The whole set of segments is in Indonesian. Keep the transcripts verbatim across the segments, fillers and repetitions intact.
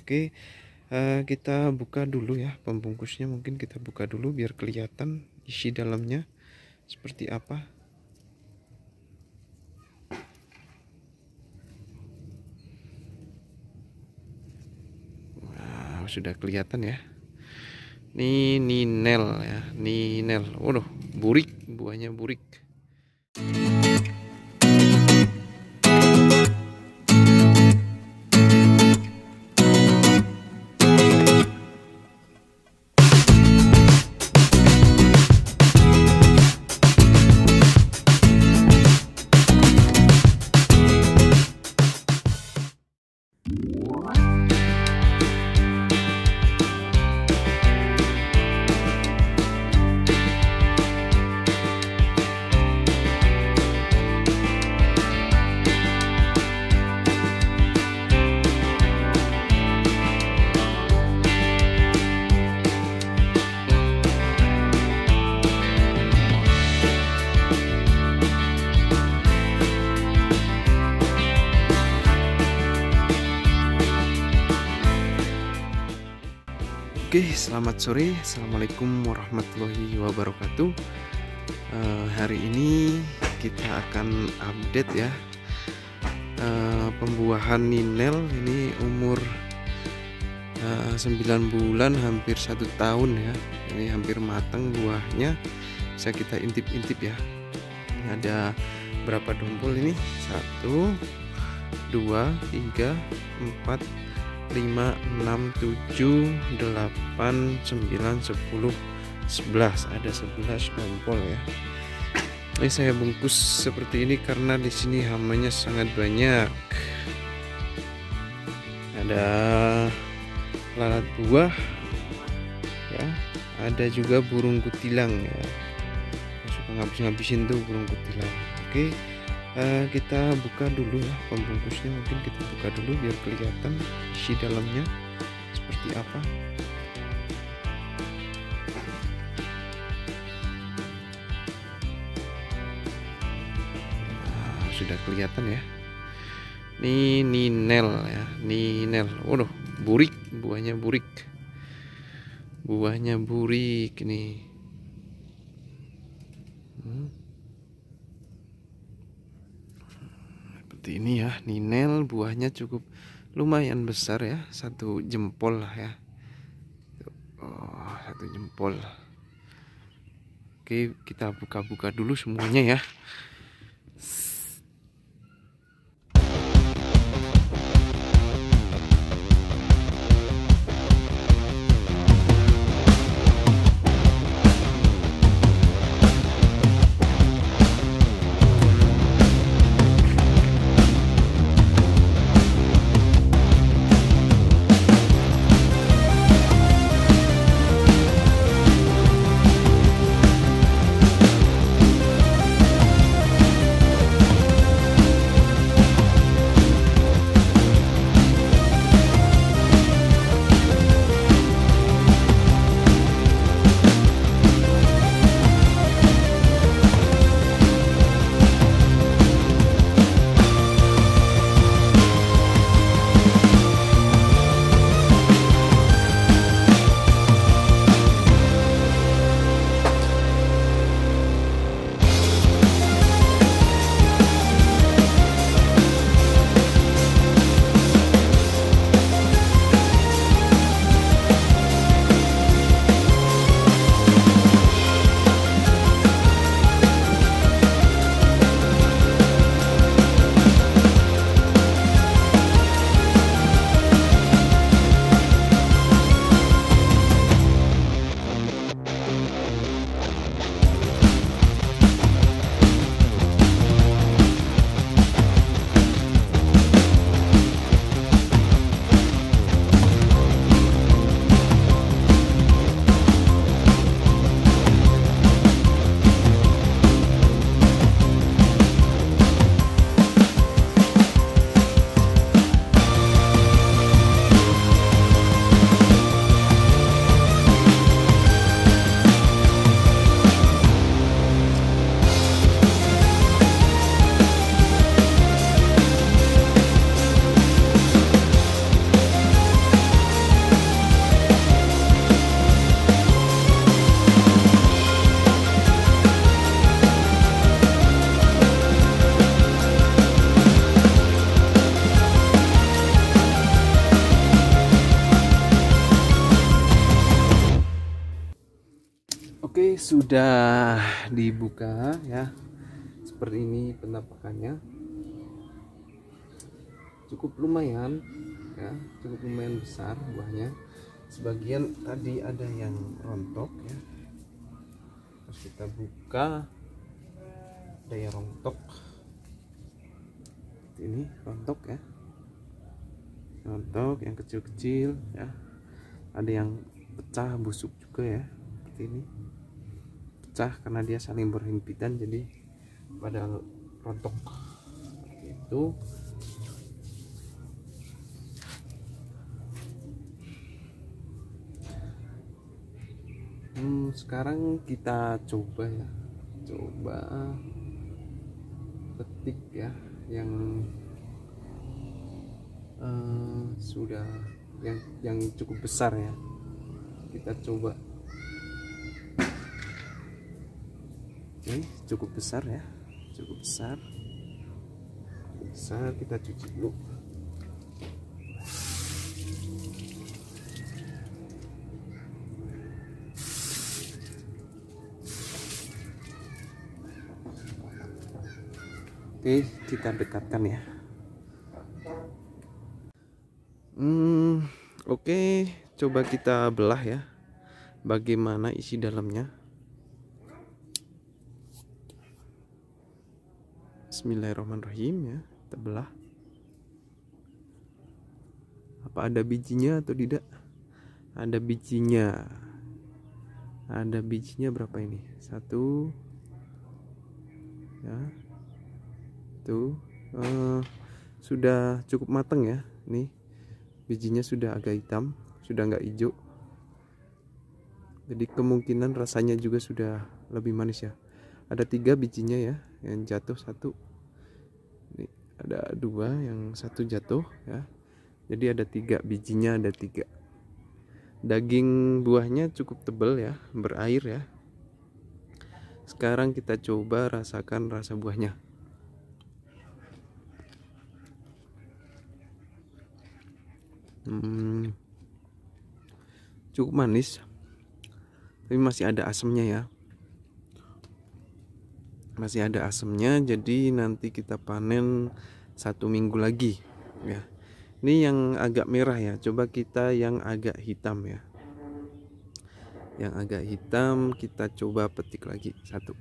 Oke, eh, kita buka dulu ya pembungkusnya, mungkin kita buka dulu biar kelihatan isi dalamnya seperti apa. Nah, sudah kelihatan ya. Ini ninel ya, ninel. Waduh, burik, buahnya burik. Oke, selamat sore. Assalamualaikum warahmatullahi wabarakatuh. uh, Hari ini kita akan update ya uh, pembuahan ninel. Ini umur uh, sembilan bulan, hampir satu tahun ya. Ini hampir matang buahnya. Bisa kita intip-intip ya. Ini ada berapa dompol ini? Satu, dua, tiga, empat, lima, enam, tujuh, delapan, sembilan, sepuluh, sebelas. Ada sebelas dompol ya. Ini saya bungkus seperti ini karena di sini hamanya sangat banyak. Ada lalat buah ya, ada juga burung kutilang ya. Suka ngabis-ngabisin tuh burung kutilang. Oke. Uh, kita buka dulu ya pembungkusnya, mungkin kita buka dulu biar kelihatan isi dalamnya seperti apa. Nah, sudah kelihatan ya. Ini ninel ya, ninel. Waduh, burik, buahnya burik. Buahnya burik nih. Hmm. Ini ya, ninel buahnya cukup lumayan besar ya, satu jempol lah ya. Oh, satu jempol. Oke, kita buka-buka dulu semuanya ya. Oke, sudah dibuka ya. Seperti ini penampakannya. Cukup lumayan ya, cukup lumayan besar buahnya. Sebagian tadi ada yang rontok ya. Terus kita buka, ada yang rontok. Ini rontok ya. Rontok yang kecil-kecil ya. Ada yang pecah, busuk juga ya. Seperti ini. Pecah karena dia saling berhimpitan, jadi pada rontok seperti itu. Hmm, sekarang kita coba ya, coba petik ya, yang uh, sudah yang yang cukup besar ya. Kita coba. Oke, cukup besar ya, cukup besar, cukup besar. Kita cuci dulu. Oke, kita dekatkan ya. Hmm, oke, coba kita belah ya. Bagaimana isi dalamnya? Bismillahirrahmanirrahim ya, kita belah. Apa ada bijinya atau tidak? Ada bijinya. Ada bijinya berapa ini? Satu. Ya. Tuh, uh, sudah cukup matang ya. Nih, bijinya sudah agak hitam, sudah nggak hijau. Jadi kemungkinan rasanya juga sudah lebih manis ya. Ada tiga bijinya ya, yang jatuh satu. Ini ada dua, yang satu jatuh ya. Jadi ada tiga bijinya, ada tiga. Daging buahnya cukup tebal ya, berair ya. Sekarang kita coba rasakan rasa buahnya. Hmm, cukup manis, tapi masih ada asamnya ya, masih ada asamnya. Jadi nanti kita panen satu minggu lagi ya. Ini yang agak merah ya, coba kita yang agak hitam ya. Yang agak hitam kita coba petik lagi satu.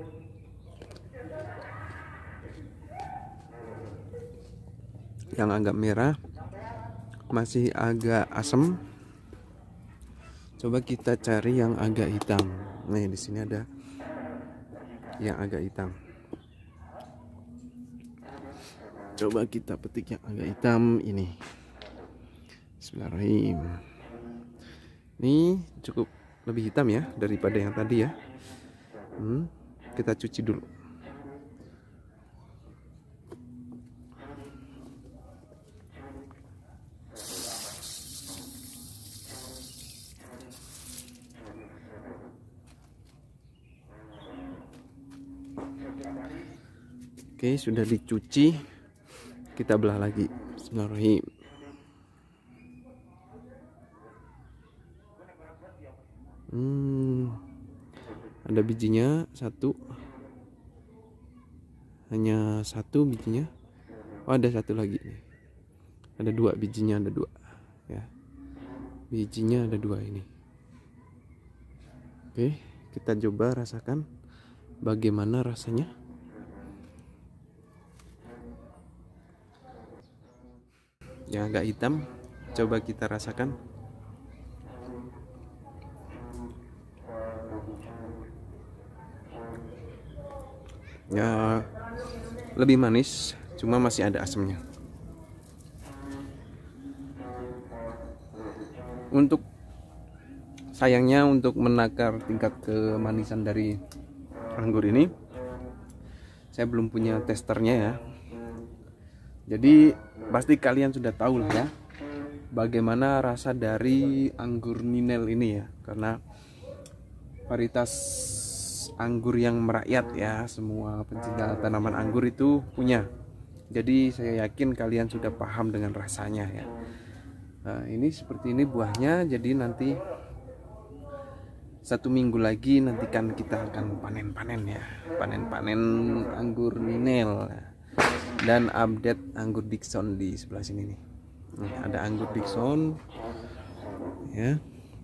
Yang agak merah masih agak asam. Coba kita cari yang agak hitam. Nih di sini ada yang agak hitam. Coba kita petik yang agak hitam ini. Bismillahirrahmanirrahim. Ini cukup lebih hitam ya daripada yang tadi ya. Hmm, kita cuci dulu. Oke, sudah dicuci, kita belah lagi. Bismillahirrahmanirrahim. Hmm, ada bijinya satu, hanya satu bijinya. Oh, ada satu lagi nih. Ada dua bijinya, ada dua ya. Bijinya ada dua ini. Oke, kita coba rasakan bagaimana rasanya. Yang agak hitam, coba kita rasakan. Ya, lebih manis, cuma masih ada asamnya. Untuk sayangnya, untuk menakar tingkat kemanisan dari anggur ini, saya belum punya testernya ya. Jadi pasti kalian sudah tahu lah ya bagaimana rasa dari anggur Ninel ini ya, karena varietas anggur yang merakyat ya, semua pencinta tanaman anggur itu punya. Jadi saya yakin kalian sudah paham dengan rasanya ya. Nah, ini seperti ini buahnya. Jadi nanti satu minggu lagi nantikan kita akan panen-panen ya, panen-panen anggur Ninel dan update anggur Dickson di sebelah sini nih. Nih ada anggur Dickson ya,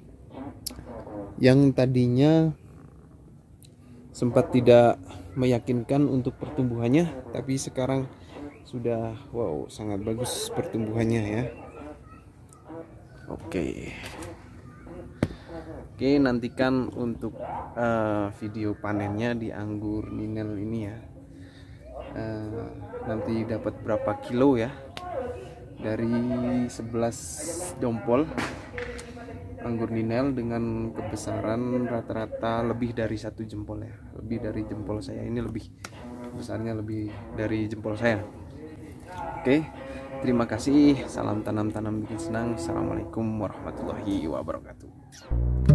yang tadinya sempat tidak meyakinkan untuk pertumbuhannya, tapi sekarang sudah wow sangat bagus pertumbuhannya ya. Oke Oke nantikan untuk uh, video panennya di anggur Ninel ini ya. Uh, nanti dapat berapa kilo ya dari sebelas dompol anggur Ninel dengan kebesaran rata-rata lebih dari satu jempol ya, lebih dari jempol saya. Ini lebih besarnya, lebih dari jempol saya. Oke, terima kasih. Salam tanam-tanam bikin senang. Assalamualaikum warahmatullahi wabarakatuh.